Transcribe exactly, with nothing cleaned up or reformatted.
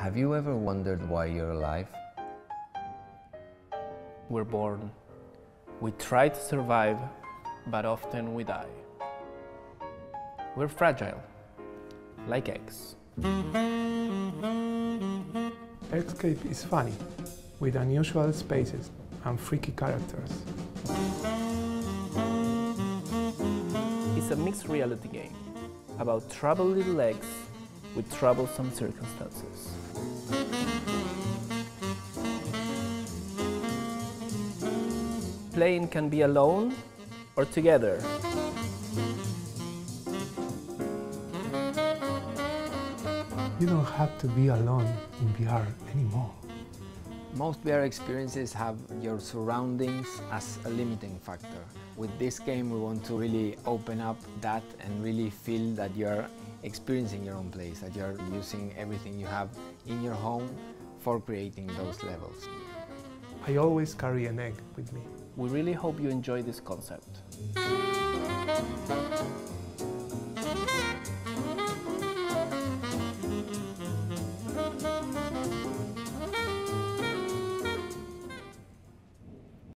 Have you ever wondered why you're alive? We're born. We try to survive, but often we die. We're fragile, like eggs. Eggscape is funny, with unusual spaces and freaky characters. It's a mixed reality game about troubled little eggs with troublesome circumstances. Playing can be alone or together. You don't have to be alone in V R anymore. Most V R experiences have your surroundings as a limiting factor. With this game, we want to really open up that and really feel that you're experiencing your own place, that you're using everything you have in your home for creating those levels. I always carry an egg with me. We really hope you enjoy this concept.